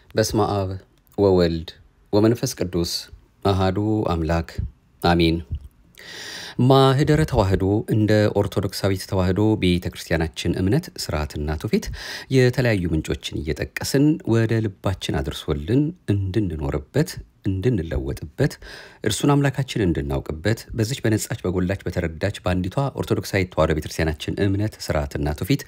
በስመ አብ ወወልድ ወመንፈስ ቅዱስ አሐዱ አምላክ አሜን። ማህደረ ተዋህዶ እንደ ኦርቶዶክሳዊት ተዋህዶ ቤተክርስቲያናችን እምነት ስርዓትና ትውፊት የተለያዩ ምንጮችን እየጠቀስን ወደ ልባችን አድርሶልን እንድንኖርበት እንድንለወጥበት እርሱን አምላካችን እንድናውቅበት በዚች በነጻች በጎላች በተረዳች በአንዲቷ ኦርቶዶክሳዊት ተዋህዶ ቤተክርስቲያናችን እምነት ስርዓትና ትውፊት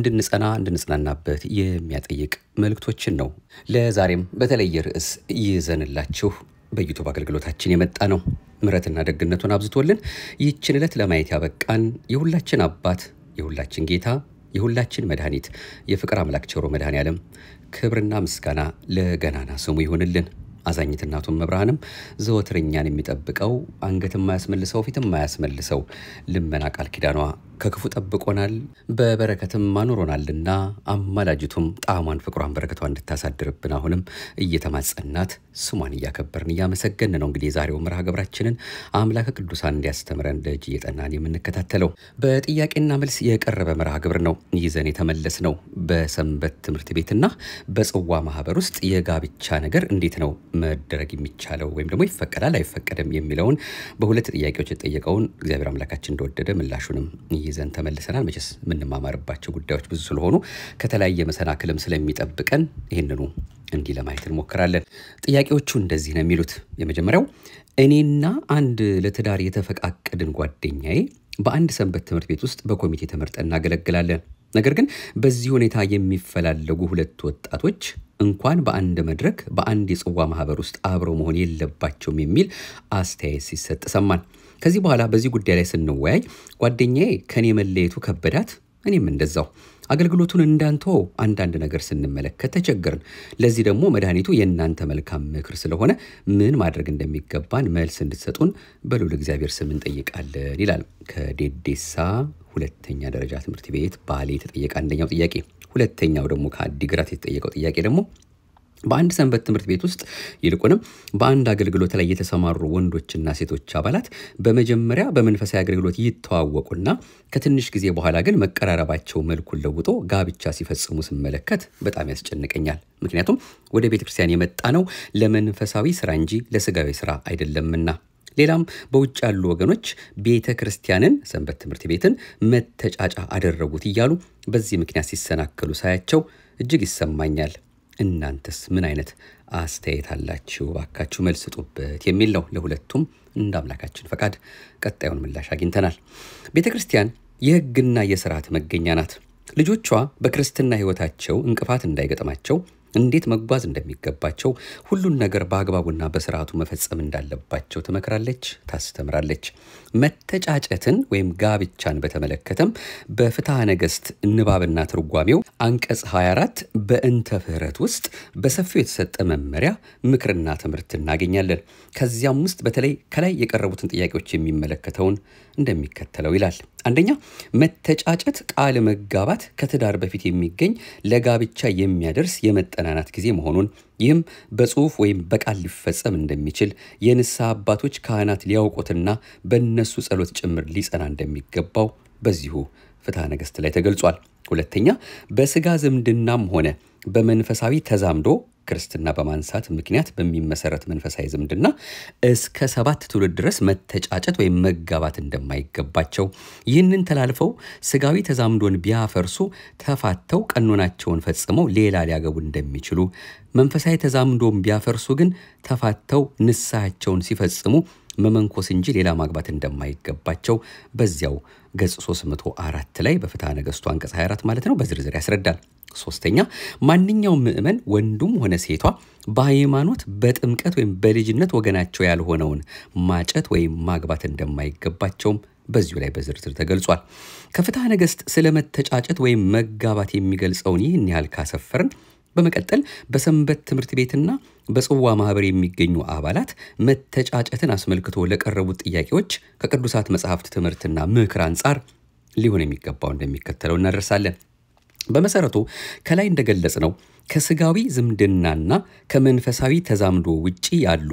እንድንጽናናበት የሚያጠይቅ መልእክቶችን ነው ለዛሬም በተለየ ርዕስ ይዘንላችሁ በዩቲዩብ አገልግሎታችን የመጣ ነው። ምሕረትና ደግነቱን አብዝቶልን ይህችን ዕለት ለማየት ያበቃን የሁላችን አባት የሁላችን ጌታ የሁላችን መድኃኒት የፍቅር አምላክ ቸሩ መድኃኔዓለም ክብርና ምስጋና ለገናና ስሙ ይሁንልን። አዛኝት እናቱም መብርሃንም ዘወትርኛን የሚጠብቀው አንገትም ማያስመልሰው ፊትም ማያስመልሰው ልመና ቃል ኪዳኗ ከክፉ ጠብቆናል በበረከትም ማኖሮናልና አማላጅቱም ጣዕሟን ፍቅሯን በረከቷን እንድታሳድርብን አሁንም እየተማጸናት ስሟን እያከበርን እያመሰገን ነው። እንግዲህ ዛሬው መርሃ ግብራችንን አምላከ ቅዱሳን እንዲያስተምረን ደጅ እየጠናን የምንከታተለው በጥያቄና መልስ የቀረበ መርሃ ግብር ነው ይዘን የተመለስ ነው። በሰንበት ትምህርት ቤትና በጽዋ ማህበር ውስጥ የጋብቻ ነገር እንዴት ነው መደረግ የሚቻለው ወይም ደግሞ ይፈቀዳል አይፈቀድም የሚለውን በሁለት ጥያቄዎች የተጠየቀውን እግዚአብሔር አምላካችን እንደወደደ ምላሹንም ይዘን ተመልሰናል። መቼስ ምንማማርባቸው ጉዳዮች ብዙ ስለሆኑ ከተለያየ መሰናክልም ስለሚጠብቀን ይሄንኑ እንዲህ ለማየት እንሞክራለን። ጥያቄዎቹ እንደዚህ ነው የሚሉት። የመጀመሪያው እኔና አንድ ለትዳር የተፈቃቀድን ጓደኛዬ በአንድ ሰንበት ትምህርት ቤት ውስጥ በኮሚቴ ተመርጠን እናገለግላለን። ነገር ግን በዚህ ሁኔታ የሚፈላለጉ ሁለት ወጣቶች እንኳን በአንድ መድረክ በአንድ የጽዋ ማህበር ውስጥ አብረው መሆን የለባቸውም የሚል አስተያየት ሲሰጥ ሰማን። ከዚህ በኋላ በዚህ ጉዳይ ላይ ስንወያይ ጓደኛዬ ከኔ መለየቱ ከበዳት፣ እኔም እንደዛው አገልግሎቱን እንዳንተው አንዳንድ ነገር ስንመለከት ተቸገርን። ለዚህ ደግሞ መድኃኒቱ የእናንተ መልካም ምክር ስለሆነ ምን ማድረግ እንደሚገባን መልስ እንድትሰጡን በልዑል እግዚአብሔር ስም እንጠይቃለን ይላል። ከዴዴሳ ሁለተኛ ደረጃ ትምህርት ቤት ባሌ የተጠየቀ አንደኛው ጥያቄ። ሁለተኛው ደግሞ ከአዲግራት የተጠየቀው ጥያቄ ደግሞ በአንድ ሰንበት ትምህርት ቤት ውስጥ ይልቁንም በአንድ አገልግሎት ላይ የተሰማሩ ወንዶችና ሴቶች አባላት በመጀመሪያ በመንፈሳዊ አገልግሎት ይተዋወቁና ከትንሽ ጊዜ በኋላ ግን መቀራረባቸው መልኩን ለውጦ ጋብቻ ሲፈጽሙ ስመለከት በጣም ያስጨንቀኛል። ምክንያቱም ወደ ቤተክርስቲያን የመጣ ነው ለመንፈሳዊ ስራ እንጂ ለስጋዊ ስራ አይደለምና። ሌላም በውጭ ያሉ ወገኖች ቤተክርስቲያንን ሰንበት ትምህርት ቤትን መተጫጫ አደረጉት እያሉ በዚህ ምክንያት ሲሰናከሉ ሳያቸው እጅግ ይሰማኛል። እናንተስ ምን አይነት አስተያየት አላችሁ? ባካችሁ መልስ ስጡበት የሚል ነው። ለሁለቱም እንደ አምላካችን ፈቃድ ቀጣዩን ምላሽ አግኝተናል። ቤተክርስቲያን የሕግና የሥርዓት መገኛ ናት። ልጆቿ በክርስትና ሕይወታቸው እንቅፋት እንዳይገጥማቸው እንዴት መጓዝ እንደሚገባቸው ሁሉን ነገር በአግባቡና በስርዓቱ መፈጸም እንዳለባቸው ትመክራለች፣ ታስተምራለች። መተጫጨትን ወይም ጋብቻን በተመለከተም በፍትሐ ነገሥት ንባብና ትርጓሜው አንቀጽ 24 በእንተ ፍህረት ውስጥ በሰፊው የተሰጠ መመሪያ ምክርና ትምህርት እናገኛለን። ከዚያም ውስጥ በተለይ ከላይ የቀረቡትን ጥያቄዎች የሚመለከተውን እንደሚከተለው ይላል። አንደኛ መተጫጨት ቃል መጋባት ከትዳር በፊት የሚገኝ ለጋብቻ የሚያደርስ የመጠናናት ጊዜ መሆኑን ይህም በጽሁፍ ወይም በቃል ሊፈጸም እንደሚችል የንስሐ አባቶች ካህናት ሊያውቁትና በእነሱ ጸሎት ጭምር ሊጸና እንደሚገባው በዚሁ ፍትሐ ነገሥት ላይ ተገልጿል። ሁለተኛ በስጋ ዝምድናም ሆነ በመንፈሳዊ ተዛምዶ ክርስትና በማንሳት ምክንያት በሚመሰረት መንፈሳዊ ዝምድና እስከ 7 ትውልድ ድረስ መተጫጨት ወይም መጋባት እንደማይገባቸው ይህንን ተላልፈው ስጋዊ ተዛምዶን ቢያፈርሱ ተፋተው ቀኖናቸውን ፈጽመው ሌላ ሊያገቡ እንደሚችሉ መንፈሳዊ ተዛምዶን ቢያፈርሱ ግን ተፋተው ንስሐቸውን ሲፈጽሙ መመንኮስ እንጂ ሌላ ማግባት እንደማይገባቸው በዚያው ገጽ 304 ላይ በፍትሐ ነገሥቱ አንቀጽ 24 ማለት ነው በዝርዝር ያስረዳል። ሶስተኛ ማንኛውም ምእመን ወንዱም ሆነ ሴቷ በሃይማኖት በጥምቀት ወይም በልጅነት ወገናቸው ያልሆነውን ማጨት ወይም ማግባት እንደማይገባቸውም በዚሁ ላይ በዝርዝር ተገልጿል። ከፍትሐ ነገሥት ስለ መተጫጨት ወይም መጋባት የሚገልጸውን ይህን ያህል ካሰፈርን በመቀጠል በሰንበት ትምህርት ቤትና በጽዋ ማህበር የሚገኙ አባላት መተጫጨትን አስመልክቶ ለቀረቡት ጥያቄዎች ከቅዱሳት መጻሕፍት ትምህርትና ምክር አንጻር ሊሆን የሚገባው እንደሚከተለው እናደርሳለን። በመሰረቱ ከላይ እንደገለጽ ነው ከስጋዊ ዝምድናና ከመንፈሳዊ ተዛምዶ ውጪ ያሉ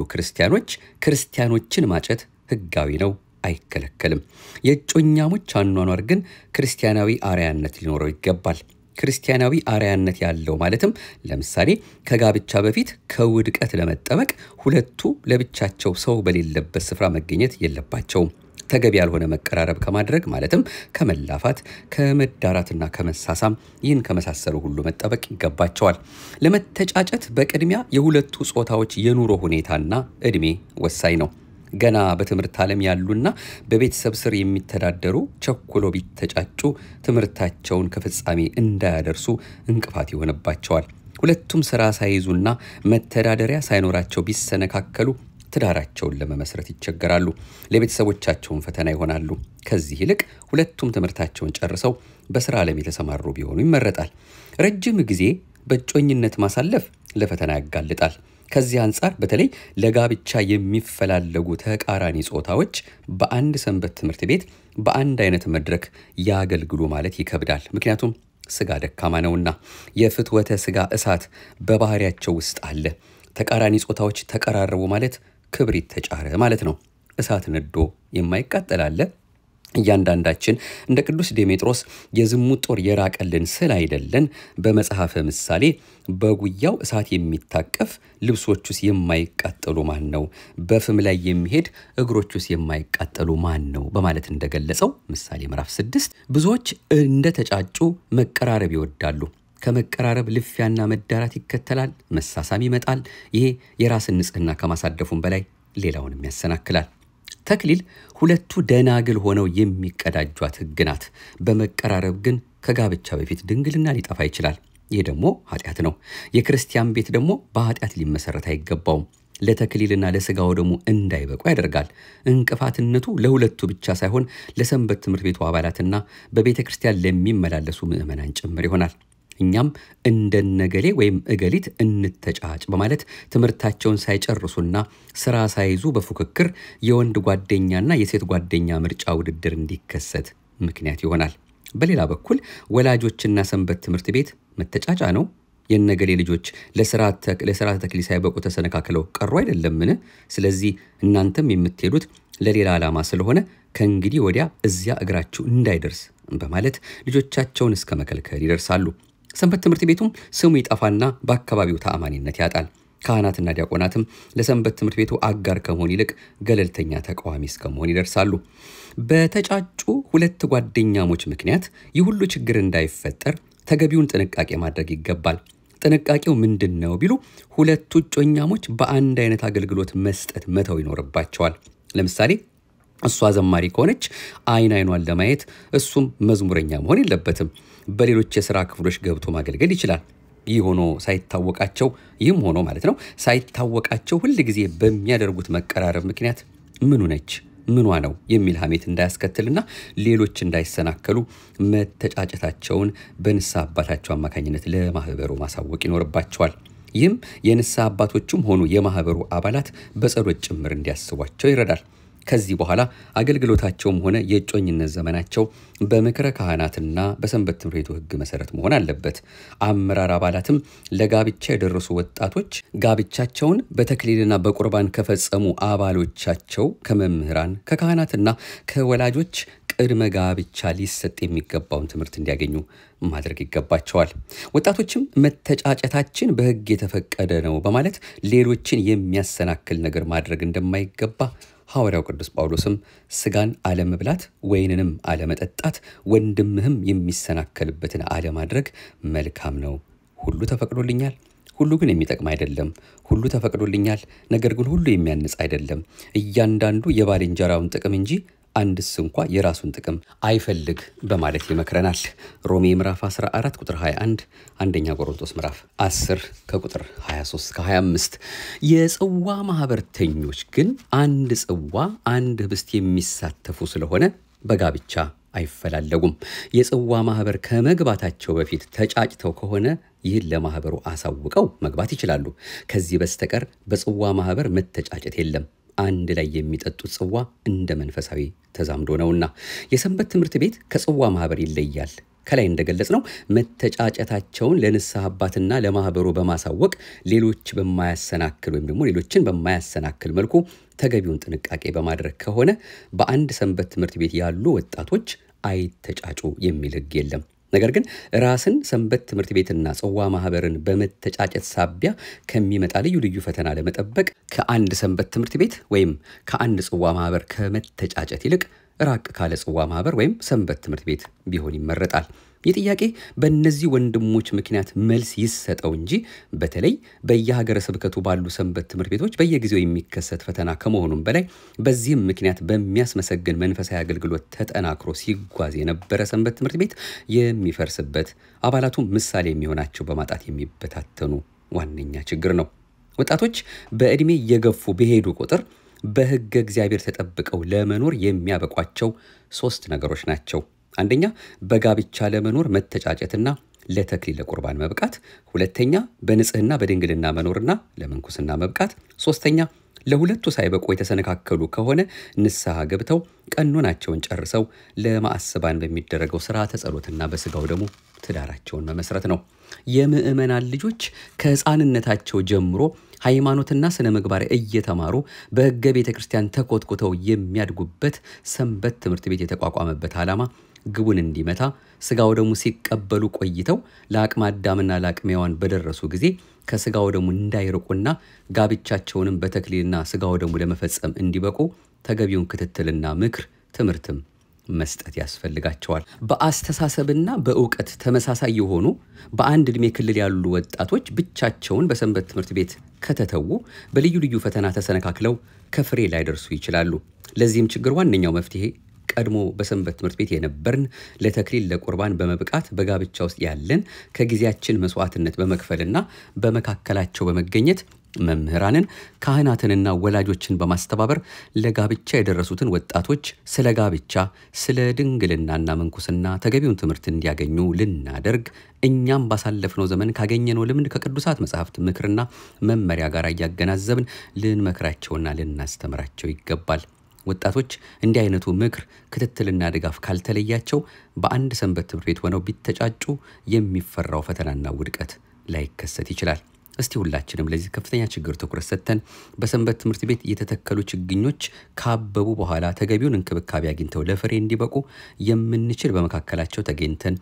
ክርስቲያኖችን ማጨት ህጋዊ ነው፣ አይከለከልም። የጮኛሞች አኗኗር ግን ክርስቲያናዊ አርያነት ሊኖረው ይገባል። ክርስቲያናዊ አርያነት ያለው ማለትም ለምሳሌ ከጋብቻ በፊት ከውድቀት ለመጠበቅ ሁለቱ ለብቻቸው ሰው በሌለበት ስፍራ መገኘት የለባቸውም። ተገቢ ያልሆነ መቀራረብ ከማድረግ ማለትም ከመላፋት፣ ከመዳራትና ከመሳሳም ይህን ከመሳሰሉ ሁሉ መጠበቅ ይገባቸዋል። ለመተጫጨት በቅድሚያ የሁለቱ ጾታዎች የኑሮ ሁኔታና እድሜ ወሳኝ ነው። ገና በትምህርት ዓለም ያሉና በቤተሰብ ስር የሚተዳደሩ ቸኩሎ ቢተጫጩ ትምህርታቸውን ከፍጻሜ እንዳያደርሱ እንቅፋት ይሆንባቸዋል። ሁለቱም ስራ ሳይዙና መተዳደሪያ ሳይኖራቸው ቢሰነካከሉ ትዳራቸውን ለመመስረት ይቸገራሉ፣ ለቤተሰቦቻቸውን ፈተና ይሆናሉ። ከዚህ ይልቅ ሁለቱም ትምህርታቸውን ጨርሰው በስራ ዓለም የተሰማሩ ቢሆኑ ይመረጣል። ረጅም ጊዜ በእጮኝነት ማሳለፍ ለፈተና ያጋልጣል። ከዚህ አንጻር በተለይ ለጋብቻ የሚፈላለጉ ተቃራኒ ጾታዎች በአንድ ሰንበት ትምህርት ቤት በአንድ አይነት መድረክ ያገልግሉ ማለት ይከብዳል። ምክንያቱም ስጋ ደካማ ነውና የፍትወተ ስጋ እሳት በባህሪያቸው ውስጥ አለ። ተቃራኒ ጾታዎች ተቀራረቡ ማለት ክብሪት ተጫረ ማለት ነው። እሳት ነዶ የማይቃጠል አለ። እያንዳንዳችን እንደ ቅዱስ ዴሜጥሮስ የዝሙት ጦር የራቀልን ስለ አይደለን በመጽሐፈ ምሳሌ በጉያው እሳት የሚታቀፍ ልብሶቹስ የማይቃጠሉ ማን ነው? በፍም ላይ የሚሄድ እግሮቹስ የማይቃጠሉ ማን ነው? በማለት እንደገለጸው ምሳሌ ምዕራፍ 6 ብዙዎች እንደተጫጩ መቀራረብ ይወዳሉ። ከመቀራረብ ልፊያና መዳራት ይከተላል፣ መሳሳም ይመጣል። ይሄ የራስን ንጽህና ከማሳደፉም በላይ ሌላውንም ያሰናክላል። ተክሊል ሁለቱ ደናግል ሆነው የሚቀዳጇት ሕግ ናት። በመቀራረብ ግን ከጋብቻ በፊት ድንግልና ሊጠፋ ይችላል። ይህ ደግሞ ኃጢአት ነው። የክርስቲያን ቤት ደግሞ በኃጢአት ሊመሰረት አይገባውም። ለተክሊልና ለስጋው ደግሞ እንዳይበቁ ያደርጋል። እንቅፋትነቱ ለሁለቱ ብቻ ሳይሆን ለሰንበት ትምህርት ቤቱ አባላትና በቤተ ክርስቲያን ለሚመላለሱ ምዕመናን ጭምር ይሆናል። እኛም እንደነገሌ ወይም እገሊት እንተጫጭ በማለት ትምህርታቸውን ሳይጨርሱና ስራ ሳይዙ በፉክክር የወንድ ጓደኛና የሴት ጓደኛ ምርጫ ውድድር እንዲከሰት ምክንያት ይሆናል። በሌላ በኩል ወላጆችና ሰንበት ትምህርት ቤት መተጫጫ ነው። የነገሌ ልጆች ለስርዓተ ተክሊል ሳይበቁ ተሰነካክለው ቀሩ አይደለምን? ስለዚህ እናንተም የምትሄዱት ለሌላ ዓላማ ስለሆነ ከእንግዲህ ወዲያ እዚያ እግራችሁ እንዳይደርስ በማለት ልጆቻቸውን እስከ መከልከል ይደርሳሉ። ሰንበት ትምህርት ቤቱም ስሙ ይጠፋና በአካባቢው ተአማኒነት ያጣል። ካህናትና ዲያቆናትም ለሰንበት ትምህርት ቤቱ አጋር ከመሆን ይልቅ ገለልተኛ ተቃዋሚ እስከመሆን ይደርሳሉ። በተጫጩ ሁለት ጓደኛሞች ምክንያት ይህ ሁሉ ችግር እንዳይፈጠር ተገቢውን ጥንቃቄ ማድረግ ይገባል። ጥንቃቄው ምንድነው ቢሉ ሁለቱ እጮኛሞች በአንድ አይነት አገልግሎት መስጠት መተው ይኖርባቸዋል። ለምሳሌ እሷ ዘማሪ ከሆነች አይኗን ለማየት እሱም መዝሙረኛ መሆን የለበትም። በሌሎች የሥራ ክፍሎች ገብቶ ማገልገል ይችላል። ይህም ሆኖ ማለት ነው ሳይታወቃቸው ሁል ጊዜ በሚያደርጉት መቀራረብ ምክንያት ምኑ ነች ምኗ ነው የሚል ሐሜት እንዳያስከትልና ሌሎች እንዳይሰናከሉ መተጫጨታቸውን በንስሐ አባታቸው አማካኝነት ለማህበሩ ማሳወቅ ይኖርባቸዋል። ይህም የንስሐ አባቶቹም ሆኑ የማህበሩ አባላት በጸሎት ጭምር እንዲያስቧቸው ይረዳል። ከዚህ በኋላ አገልግሎታቸውም ሆነ የእጮኝነት ዘመናቸው በምክረ ካህናትና በሰንበት ትምህርት ቤቱ ሕግ መሰረት መሆን አለበት። አመራር አባላትም ለጋብቻ የደረሱ ወጣቶች ጋብቻቸውን በተክሊልና በቁርባን ከፈጸሙ አባሎቻቸው ከመምህራን ከካህናትና ከወላጆች ቅድመ ጋብቻ ሊሰጥ የሚገባውን ትምህርት እንዲያገኙ ማድረግ ይገባቸዋል። ወጣቶችም መተጫጨታችን በሕግ የተፈቀደ ነው በማለት ሌሎችን የሚያሰናክል ነገር ማድረግ እንደማይገባ ሐዋርያው ቅዱስ ጳውሎስም ስጋን አለመብላት ወይንንም አለመጠጣት ወንድምህም የሚሰናከልበትን አለማድረግ መልካም ነው። ሁሉ ተፈቅዶልኛል፣ ሁሉ ግን የሚጠቅም አይደለም። ሁሉ ተፈቅዶልኛል፣ ነገር ግን ሁሉ የሚያንጽ አይደለም። እያንዳንዱ የባልንጀራውን ጥቅም እንጂ አንድስ እንኳ የራሱን ጥቅም አይፈልግ በማለት ይመክረናል። ሮሜ ምዕራፍ 14 ቁጥር 21፣ አንደኛ ቆሮንቶስ ምዕራፍ 10 ከቁጥር 23 ከ25። የጽዋ ማህበርተኞች ግን አንድ ጽዋ አንድ ህብስት የሚሳተፉ ስለሆነ በጋብቻ አይፈላለጉም። የጽዋ ማህበር ከመግባታቸው በፊት ተጫጭተው ከሆነ ይህን ለማህበሩ አሳውቀው መግባት ይችላሉ። ከዚህ በስተቀር በጽዋ ማህበር መተጫጨት የለም። አንድ ላይ የሚጠጡት ጽዋ እንደ መንፈሳዊ ተዛምዶ ነውና የሰንበት ትምህርት ቤት ከጽዋ ማህበር ይለያል። ከላይ እንደገለጽነው መተጫጨታቸውን ለንስሐ አባትና ለማህበሩ በማሳወቅ ሌሎችን በማያሰናክል መልኩ ተገቢውን ጥንቃቄ በማድረግ ከሆነ በአንድ ሰንበት ትምህርት ቤት ያሉ ወጣቶች አይተጫጩ የሚል ሕግ የለም። ነገር ግን ራስን ሰንበት ትምህርት ቤትና ጽዋ ማህበርን በመተጫጨት ሳቢያ ከሚመጣ ልዩ ልዩ ፈተና ለመጠበቅ ከአንድ ሰንበት ትምህርት ቤት ወይም ከአንድ ጽዋ ማህበር ከመተጫጨት ይልቅ ራቅ ካለ ጽዋ ማህበር ወይም ሰንበት ትምህርት ቤት ቢሆን ይመረጣል። ይህ ጥያቄ በእነዚህ ወንድሞች ምክንያት መልስ ይሰጠው እንጂ በተለይ በየሀገረ ስብከቱ ባሉ ሰንበት ትምህርት ቤቶች በየጊዜው የሚከሰት ፈተና ከመሆኑም በላይ በዚህም ምክንያት በሚያስመሰግን መንፈሳዊ አገልግሎት ተጠናክሮ ሲጓዝ የነበረ ሰንበት ትምህርት ቤት የሚፈርስበት፣ አባላቱ ምሳሌ የሚሆናቸው በማጣት የሚበታተኑ ዋነኛ ችግር ነው። ወጣቶች በዕድሜ እየገፉ በሄዱ ቁጥር በሕገ እግዚአብሔር ተጠብቀው ለመኖር የሚያበቋቸው 3 ነገሮች ናቸው። አንደኛ በጋብቻ ለመኖር መተጫጨትና ለተክሊል ለቁርባን መብቃት፣ ሁለተኛ በንጽህና በድንግልና መኖርና ለምንኩስና መብቃት፣ ሶስተኛ ለሁለቱ ሳይበቁ የተሰነካከሉ ከሆነ ንስሐ ገብተው ቀኖናቸውን ጨርሰው ለማዕስባን በሚደረገው ሥርዓተ ጸሎትና በስጋው ደግሞ ትዳራቸውን መመስረት ነው። የምእመናን ልጆች ከሕፃንነታቸው ጀምሮ ሃይማኖትና ስነ ምግባር እየተማሩ በሕገ ቤተ ክርስቲያን ተኮትኩተው የሚያድጉበት ሰንበት ትምህርት ቤት የተቋቋመበት ዓላማ ግቡን እንዲመታ ስጋው ደግሞ ሲቀበሉ ቆይተው ለአቅመ አዳምና ለአቅመ ሔዋን በደረሱ ጊዜ ከስጋው ደግሞ እንዳይርቁና ጋብቻቸውንም በተክሊልና ስጋው ደግሞ ለመፈጸም እንዲበቁ ተገቢውን ክትትልና ምክር ትምህርትም መስጠት ያስፈልጋቸዋል። በአስተሳሰብና በእውቀት ተመሳሳይ የሆኑ በአንድ ዕድሜ ክልል ያሉ ወጣቶች ብቻቸውን በሰንበት ትምህርት ቤት ከተተዉ በልዩ ልዩ ፈተና ተሰነካክለው ከፍሬ ላይደርሱ ይችላሉ። ለዚህም ችግር ዋነኛው መፍትሄ ቀድሞ በሰንበት ትምህርት ቤት የነበርን ለተክሊል ለቁርባን በመብቃት በጋብቻ ውስጥ ያለን ከጊዜያችን መስዋዕትነት በመክፈልና በመካከላቸው በመገኘት መምህራንን ካህናትንና ወላጆችን በማስተባበር ለጋብቻ የደረሱትን ወጣቶች ስለ ጋብቻ፣ ስለ ድንግልናና መንኩስና ተገቢውን ትምህርት እንዲያገኙ ልናደርግ እኛም ባሳለፍነው ዘመን ካገኘነው ልምድ ከቅዱሳት መጻሕፍት ምክርና መመሪያ ጋር እያገናዘብን ልንመክራቸውና ልናስተምራቸው ይገባል። ወጣቶች እንዲህ አይነቱ ምክር ክትትልና ድጋፍ ካልተለያቸው በአንድ ሰንበት ትምህርት ቤት ሆነው ቢተጫጩ የሚፈራው ፈተናና ውድቀት ላይከሰት ይችላል። እስቲ ሁላችንም ለዚህ ከፍተኛ ችግር ትኩረት ሰጥተን በሰንበት ትምህርት ቤት የተተከሉ ችግኞች ካበቡ በኋላ ተገቢውን እንክብካቤ አግኝተው ለፍሬ እንዲበቁ የምንችል በመካከላቸው ተገኝተን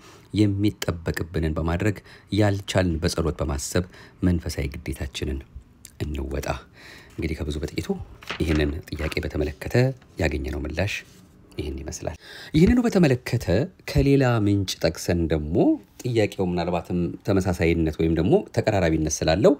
የሚጠበቅብንን በማድረግ ያልቻልን በጸሎት በማሰብ መንፈሳዊ ግዴታችንን እንወጣ። እንግዲህ ከብዙ በጥቂቱ ይህንን ጥያቄ በተመለከተ ያገኘነው ምላሽ ይህን ይመስላል። ይህንኑ በተመለከተ ከሌላ ምንጭ ጠቅሰን ደግሞ ጥያቄው ምናልባትም ተመሳሳይነት ወይም ደግሞ ተቀራራቢነት ስላለው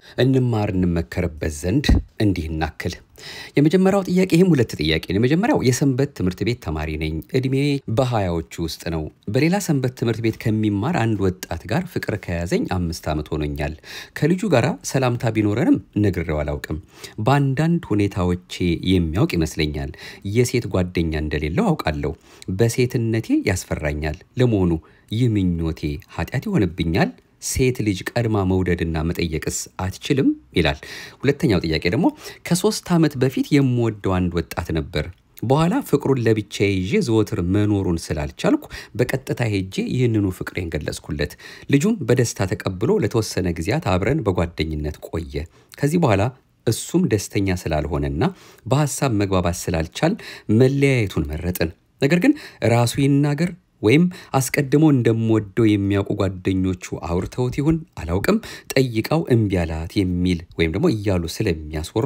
እንመከርበት ዘንድ እንዲህ እናክል። የመጀመሪያው ጥያቄ ይሄም ሁለት ጥያቄ ነው። የመጀመሪያው የሰንበት ትምህርት ቤት ተማሪ ነኝ። እድሜ በ20ዎቹ ውስጥ ነው። በሌላ ሰንበት ትምህርት ቤት ከሚማር አንድ ወጣት ጋር ፍቅር ከያዘኝ 5 ዓመት ሆኖኛል። ከልጁ ጋር ሰላምታ ቢኖረንም ነግሬው አላውቅም። በአንዳንድ ሁኔታዎቼ የሚያውቅ ይመስለኛል። የሴት ጓደኛ እንደሌለው አውቃለሁ። በሴትነቴ ያስፈራኛል። ለመሆኑ ይህ ምኞቴ ኃጢአት ይሆንብኛል? ሴት ልጅ ቀድማ መውደድና መጠየቅስ አትችልም? ይላል። ሁለተኛው ጥያቄ ደግሞ ከ3 ዓመት በፊት የምወደው አንድ ወጣት ነበር። በኋላ ፍቅሩን ለብቻዬ ይዤ ዘወትር መኖሩን ስላልቻልኩ በቀጥታ ሄጄ ይህንኑ ፍቅሬን ገለጽኩለት። ልጁም በደስታ ተቀብሎ ለተወሰነ ጊዜያት አብረን በጓደኝነት ቆየ። ከዚህ በኋላ እሱም ደስተኛ ስላልሆነና በሐሳብ መግባባት ስላልቻል መለያየቱን መረጥን። ነገር ግን ራሱ ይናገር ወይም አስቀድሞ እንደምወደው የሚያውቁ ጓደኞቹ አውርተውት ይሁን አላውቅም ጠይቃው እምቢ አላት የሚል ወይም ደግሞ እያሉ ስለሚያስወሩ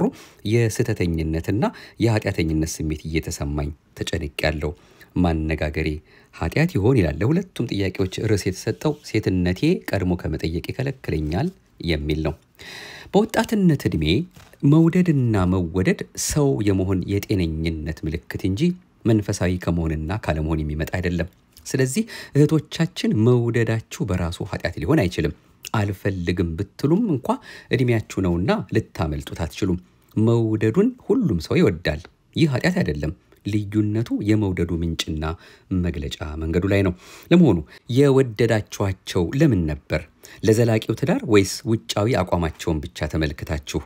የስተተኝነትና የኃጢአተኝነት ስሜት እየተሰማኝ ተጨንቄያለሁ። ማነጋገሬ ኃጢአት ይሆን ይላል። ለሁለቱም ጥያቄዎች ርዕስ የተሰጠው ሴትነቴ ቀድሞ ከመጠየቅ ይከለክለኛል የሚል ነው። በወጣትነት ዕድሜ መውደድና መወደድ ሰው የመሆን የጤነኝነት ምልክት እንጂ መንፈሳዊ ከመሆንና ካለመሆን የሚመጣ አይደለም። ስለዚህ እህቶቻችን መውደዳችሁ በራሱ ኃጢአት ሊሆን አይችልም። አልፈልግም ብትሉም እንኳ እድሜያችሁ ነውና ልታመልጡት አትችሉም። መውደዱን ሁሉም ሰው ይወዳል። ይህ ኃጢአት አይደለም። ልዩነቱ የመውደዱ ምንጭና መግለጫ መንገዱ ላይ ነው። ለመሆኑ የወደዳችኋቸው ለምን ነበር? ለዘላቂው ትዳር ወይስ ውጫዊ አቋማቸውን ብቻ ተመልክታችሁ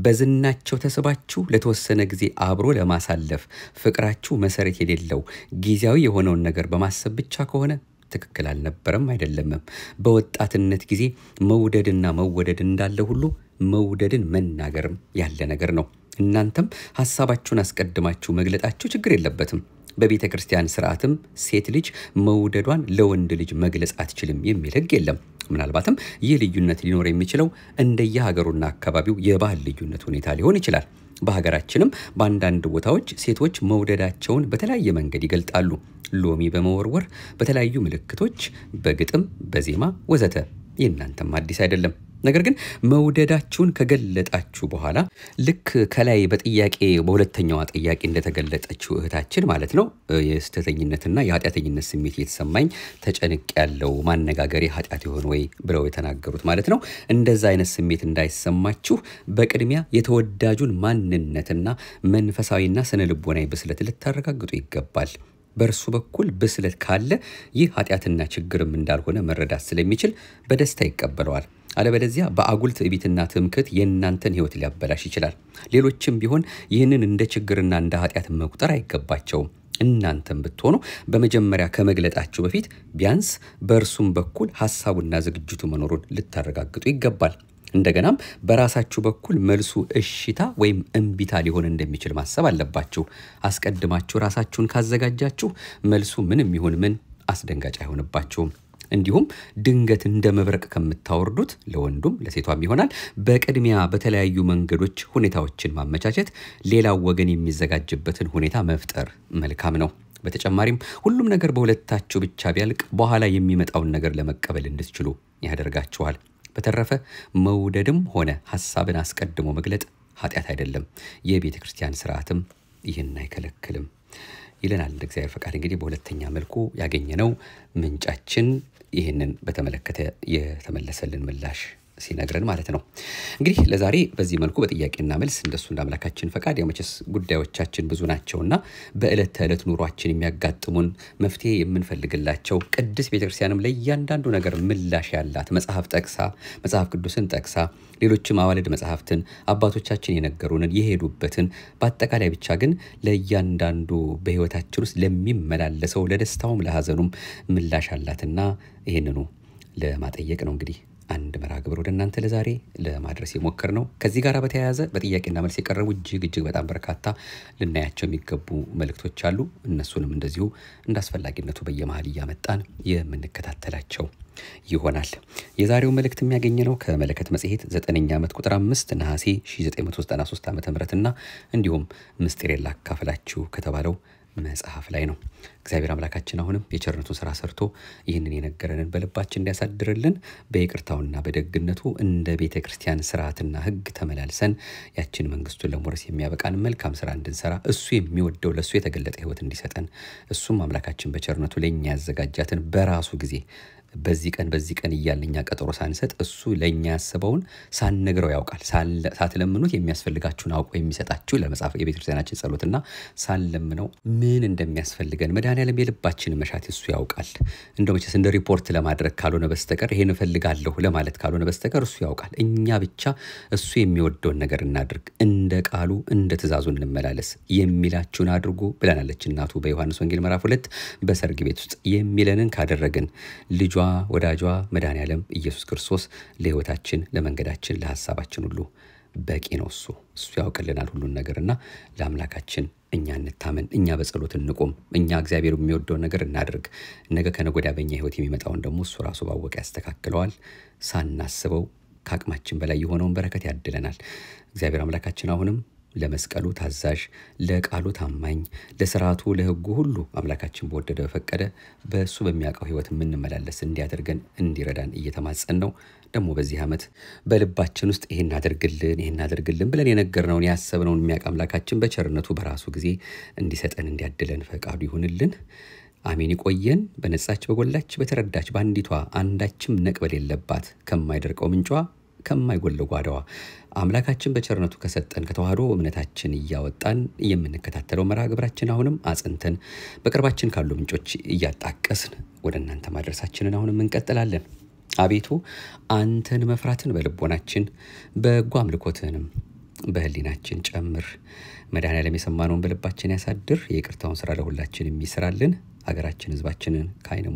በዝናቸው ተስባችሁ ለተወሰነ ጊዜ አብሮ ለማሳለፍ ፍቅራችሁ መሰረት የሌለው ጊዜያዊ የሆነውን ነገር በማሰብ ብቻ ከሆነ ትክክል አልነበረም አይደለምም። በወጣትነት ጊዜ መውደድና መወደድ እንዳለ ሁሉ መውደድን መናገርም ያለ ነገር ነው። እናንተም ሐሳባችሁን አስቀድማችሁ መግለጣችሁ ችግር የለበትም። በቤተ ክርስቲያን ስርዓትም ሴት ልጅ መውደዷን ለወንድ ልጅ መግለጽ አትችልም የሚል ሕግ የለም። ምናልባትም ይህ ልዩነት ሊኖር የሚችለው እንደየሀገሩና አካባቢው የባህል ልዩነት ሁኔታ ሊሆን ይችላል። በሀገራችንም በአንዳንድ ቦታዎች ሴቶች መውደዳቸውን በተለያየ መንገድ ይገልጣሉ። ሎሚ በመወርወር፣ በተለያዩ ምልክቶች፣ በግጥም፣ በዜማ ወዘተ። የእናንተም አዲስ አይደለም። ነገር ግን መውደዳችሁን ከገለጣችሁ በኋላ ልክ ከላይ በጥያቄ በሁለተኛዋ ጥያቄ እንደተገለጠችው እህታችን ማለት ነው የስተተኝነትና የኃጢአተኝነት ስሜት እየተሰማኝ ተጨንቅ ያለው ማነጋገሬ ኃጢአት ይሆን ወይ ብለው የተናገሩት ማለት ነው። እንደዛ አይነት ስሜት እንዳይሰማችሁ በቅድሚያ የተወዳጁን ማንነትና መንፈሳዊና ስነ ልቦናዊ ብስለት ልታረጋግጡ ይገባል። በእርሱ በኩል ብስለት ካለ ይህ ኃጢአትና ችግርም እንዳልሆነ መረዳት ስለሚችል በደስታ ይቀበለዋል። አለበለዚያ በአጉል ትዕቢትና ትምክህት የእናንተን ሕይወት ሊያበላሽ ይችላል። ሌሎችም ቢሆን ይህንን እንደ ችግርና እንደ ኃጢአት መቁጠር አይገባቸውም። እናንተም ብትሆኑ በመጀመሪያ ከመግለጣችሁ በፊት ቢያንስ በእርሱም በኩል ሐሳቡና ዝግጅቱ መኖሩን ልታረጋግጡ ይገባል። እንደገናም በራሳችሁ በኩል መልሱ እሽታ ወይም እንቢታ ሊሆን እንደሚችል ማሰብ አለባችሁ። አስቀድማችሁ ራሳችሁን ካዘጋጃችሁ መልሱ ምንም ይሁን ምን አስደንጋጭ አይሆንባችሁም። እንዲሁም ድንገት እንደ መብረቅ ከምታወርዱት ለወንዱም ለሴቷም ይሆናል በቅድሚያ በተለያዩ መንገዶች ሁኔታዎችን ማመቻቸት፣ ሌላው ወገን የሚዘጋጅበትን ሁኔታ መፍጠር መልካም ነው። በተጨማሪም ሁሉም ነገር በሁለታችሁ ብቻ ቢያልቅ በኋላ የሚመጣውን ነገር ለመቀበል እንድትችሉ ያደርጋችኋል። በተረፈ መውደድም ሆነ ሐሳብን አስቀድሞ መግለጥ ኃጢአት አይደለም። የቤተ ክርስቲያን ስርዓትም ይህን አይከለክልም ይለናል እንደ እግዚአብሔር ፈቃድ። እንግዲህ በሁለተኛ መልኩ ያገኘነው ምንጫችን ይህንን በተመለከተ የተመለሰልን ምላሽ ሲነግረን ማለት ነው። እንግዲህ ለዛሬ በዚህ መልኩ በጥያቄና መልስ እንደሱ እንዳምላካችን ፈቃድ ያመቸስ ጉዳዮቻችን ብዙ ናቸውና በእለት ተእለት ኑሯችን የሚያጋጥሙን መፍትሄ የምንፈልግላቸው ቅድስት ቤተክርስቲያንም ለእያንዳንዱ ነገር ምላሽ ያላት መጽሐፍ ጠቅሳ መጽሐፍ ቅዱስን ጠቅሳ ሌሎችም አዋልድ መጽሐፍትን አባቶቻችን የነገሩንን የሄዱበትን በአጠቃላይ ብቻ ግን ለእያንዳንዱ በህይወታችን ውስጥ ለሚመላለሰው ለደስታውም ለሐዘኑም ምላሽ አላትና ይሄንኑ ለማጠየቅ ነው እንግዲህ አንድ መርሃ ግብር ወደ እናንተ ለዛሬ ለማድረስ የሞከርነው። ከዚህ ጋር በተያያዘ በጥያቄና መልስ የቀረቡ እጅግ በጣም በርካታ ልናያቸው የሚገቡ መልእክቶች አሉ። እነሱንም እንደዚሁ እንዳስፈላጊነቱ በየመሃል እያመጣን የምንከታተላቸው ይሆናል። የዛሬው መልእክት የሚያገኘነው ከመለከት መጽሔት 9ኛ ዓመት ቁጥር 5 ነሐሴ 1993 ዓ.ም እንዲሁም ምስጢር ላካፍላችሁ ከተባለው መጽሐፍ ላይ ነው። እግዚአብሔር አምላካችን አሁንም የቸርነቱን ሥራ ሰርቶ ይህንን የነገረንን በልባችን እንዲያሳድርልን በይቅርታውና በደግነቱ እንደ ቤተ ክርስቲያን ስርዓትና ሕግ ተመላልሰን ያችን መንግስቱን ለመውረስ የሚያበቃን መልካም ሥራ እንድንሰራ እሱ የሚወደው ለሱ የተገለጠ ሕይወት እንዲሰጠን እሱም አምላካችን በቸርነቱ ለኛ ያዘጋጃትን በራሱ ጊዜ በዚህ ቀን እያለኛ ቀጠሮ ሳንሰጥ እሱ ለኛ ያሰበውን ሳንነግረው ያውቃል። ሳትለምኑት የሚያስፈልጋችሁን አውቆ የሚሰጣችሁ ለመጽሐፍ የቤተክርስቲያናችን ጸሎትና ሳንለምነው ምን እንደሚያስፈልገን መድኃኔዓለም የልባችንን መሻት እሱ ያውቃል። እንደው መቼስ እንደ ሪፖርት ለማድረግ ካልሆነ በስተቀር ይሄን እፈልጋለሁ ለማለት ካልሆነ በስተቀር እሱ ያውቃል። እኛ ብቻ እሱ የሚወደውን ነገር እናድርግ፣ እንደ ቃሉ እንደ ትእዛዙ እንመላለስ፣ የሚላችሁን አድርጉ ብለናለች እናቱ በዮሐንስ ወንጌል ምዕራፍ 2 በሰርግ ቤት ውስጥ የሚለንን ካደረግን ልጇ ወዳጇ መድኃኔዓለም ኢየሱስ ክርስቶስ ለሕይወታችን ለመንገዳችን ለሐሳባችን ሁሉ በቂ ነው። እሱ ያውቅልናል ሁሉን ነገርና ለአምላካችን እኛ እንታመን፣ እኛ በጸሎት እንቆም፣ እኛ እግዚአብሔር የሚወደውን ነገር እናድርግ። ነገ ከነገ ወዲያ በእኛ ሕይወት የሚመጣውን ደግሞ እሱ ራሱ ባወቀ ያስተካክለዋል። ሳናስበው ከአቅማችን በላይ የሆነውን በረከት ያድለናል። እግዚአብሔር አምላካችን አሁንም ለመስቀሉ ታዛዥ፣ ለቃሉ ታማኝ፣ ለሥርዓቱ ለሕጉ ሁሉ አምላካችን በወደደ በፈቀደ በእሱ በሚያውቀው ሕይወት የምንመላለስ እንዲያደርገን እንዲረዳን እየተማጸን ነው። ደግሞ በዚህ ዓመት በልባችን ውስጥ ይሄን አድርግልን ብለን የነገርነውን ያሰብነውን የሚያውቅ አምላካችን በቸርነቱ በራሱ ጊዜ እንዲሰጠን እንዲያድለን ፈቃዱ ይሁንልን። አሜን። ይቆየን። በነጻች በጎላች በተረዳች በአንዲቷ አንዳችም ነቅበል የለባት ከማይደርቀው ምንጯ ከማይጎለው ጓዳዋ አምላካችን በቸርነቱ ከሰጠን ከተዋህዶ እምነታችን እያወጣን የምንከታተለው መርሃ ግብራችን አሁንም አጽንተን በቅርባችን ካሉ ምንጮች እያጣቀስን ወደ እናንተ ማድረሳችንን አሁንም እንቀጥላለን። አቤቱ አንተን መፍራትን በልቦናችን በጎ አምልኮትንም በህሊናችን ጨምር። መድኃኔዓለም የሰማነውን በልባችን ያሳድር። የይቅርታውን ሥራ ለሁላችን የሚሰራልን ሀገራችን ህዝባችንን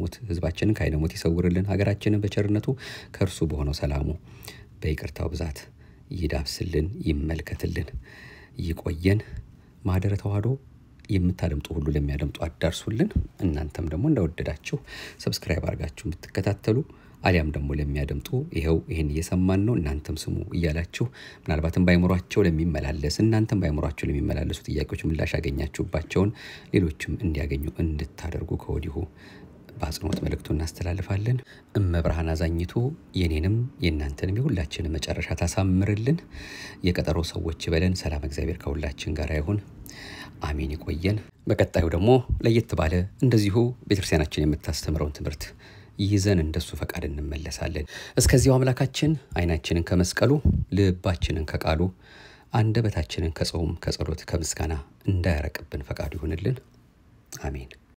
ከዓይነ ሞት ይሰውርልን። ሀገራችንን በቸርነቱ ከእርሱ በሆነው ሰላሙ በይቅርታው ብዛት ይዳብስልን፣ ይመልከትልን። ይቆየን። ማህደረ ተዋህዶ የምታደምጡ ሁሉ ለሚያደምጡ አዳርሱልን። እናንተም ደግሞ እንደወደዳችሁ ሰብስክራይብ አድርጋችሁ የምትከታተሉ አሊያም ደግሞ ለሚያደምጡ ይሄን እየሰማን ነው እናንተም ስሙ እያላችሁ ምናልባትም ባይምሯቸው ለሚመላለስ እናንተም ባይምሯቸው ለሚመላለሱ ጥያቄዎች ምላሽ ያገኛችሁባቸውን ሌሎችም እንዲያገኙ እንድታደርጉ ከወዲሁ በአጽንኦት መልእክቱን እናስተላልፋለን። እመብርሃን አዛኝቱ የኔንም የእናንተንም የሁላችንም መጨረሻ ታሳምርልን። የቀጠሮ ሰዎች በለን። ሰላም እግዚአብሔር ከሁላችን ጋር ይሁን። አሜን። ይቆየን። በቀጣዩ ደግሞ ለየት ባለ እንደዚሁ ቤተክርስቲያናችን የምታስተምረውን ትምህርት ይዘን እንደሱ ፈቃድ እንመለሳለን። እስከዚያው አምላካችን አይናችንን ከመስቀሉ ልባችንን ከቃሉ አንደበታችንን ከጾም ከጸሎት ከምስጋና እንዳያረቅብን ፈቃዱ ይሁንልን። አሜን።